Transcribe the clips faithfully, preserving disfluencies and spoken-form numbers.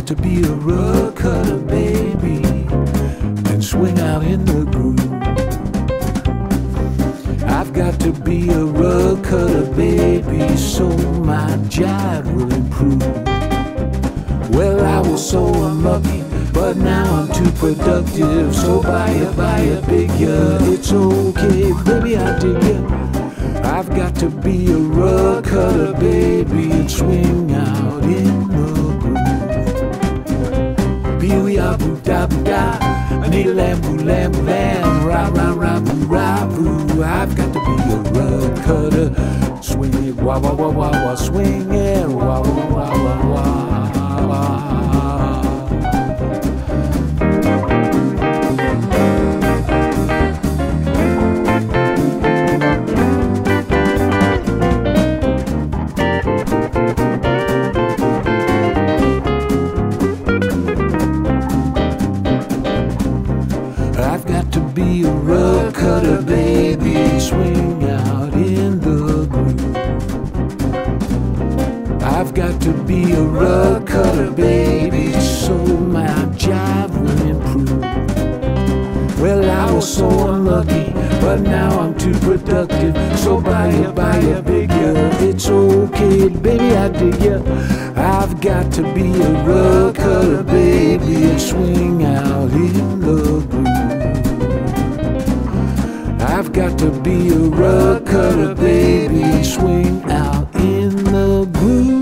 to be a rug cutter, baby, and swing out in the groove. I've got to be a rug cutter, baby, so my jive will improve. Well, I was so unlucky, but now I'm too productive. So buy a, buy a big yacht, it's okay, baby, I dig ya. I've got to be a rug cutter, baby, and swing out in the groove. Bee-wee-ah-boo-da-boo-da, I need a lamb-boo-lamb-lamb, rah-rah-rah-boo-rah-boo. I've got to be a rug cutter, swing it, wah-wah-wah-wah-wah, swing it, wah-wah-wah-wah-wah. I've got to be a rug cutter, baby, swing out in the groove. I've got to be a rug cutter, baby, so my jive will improve. Well, I was so unlucky, but now I'm too productive. So buy a, buy a big yacht, it's okay, baby, I dig ya. I've got to be a rug cutter, baby, and swing out in the groove. I've got to be a rug cutter, baby, swing out in the groove.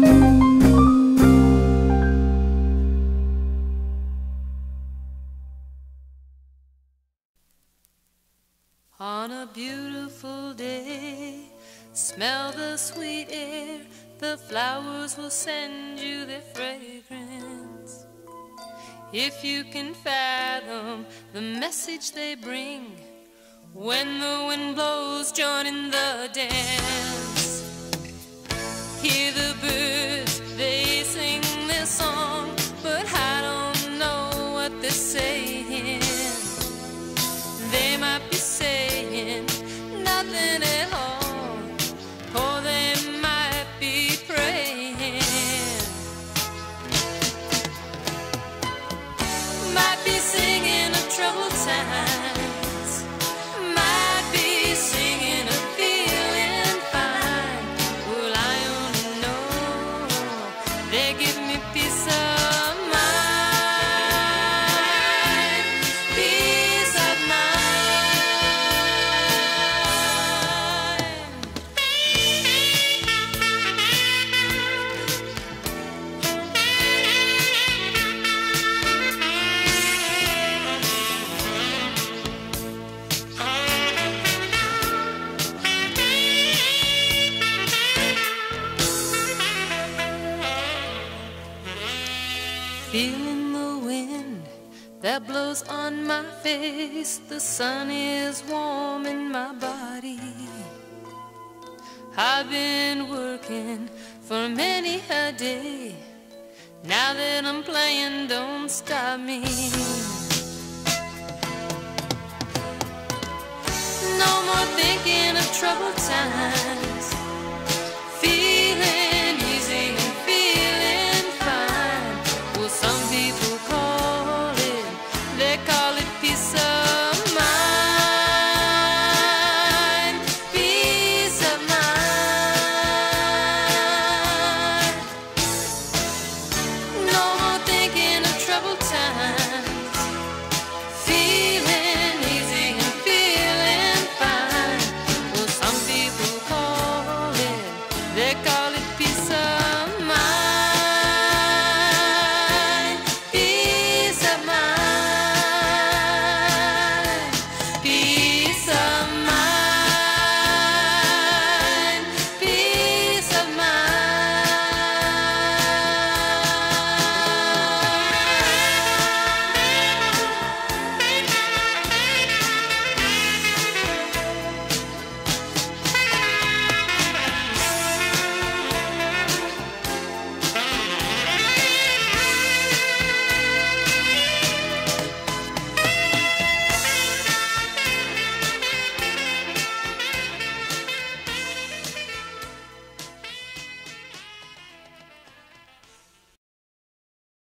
On a beautiful day, smell the sweet air, the flowers will send you their fragrance. If you can fathom the message they bring, when the wind blows, join in the dance. Hear the birds, they sing their song, but I don't know what they're saying. They might be saying nothing at all, or they might be praying. Might be singing of troubled times, might be singing of feeling fine. Well, I only know they give me peace of mind, peace of feeling the wind that blows on my face. The sun is warm in my body. I've been working for many a day. Now that I'm playing, don't stop me. No more thinking of troubled times.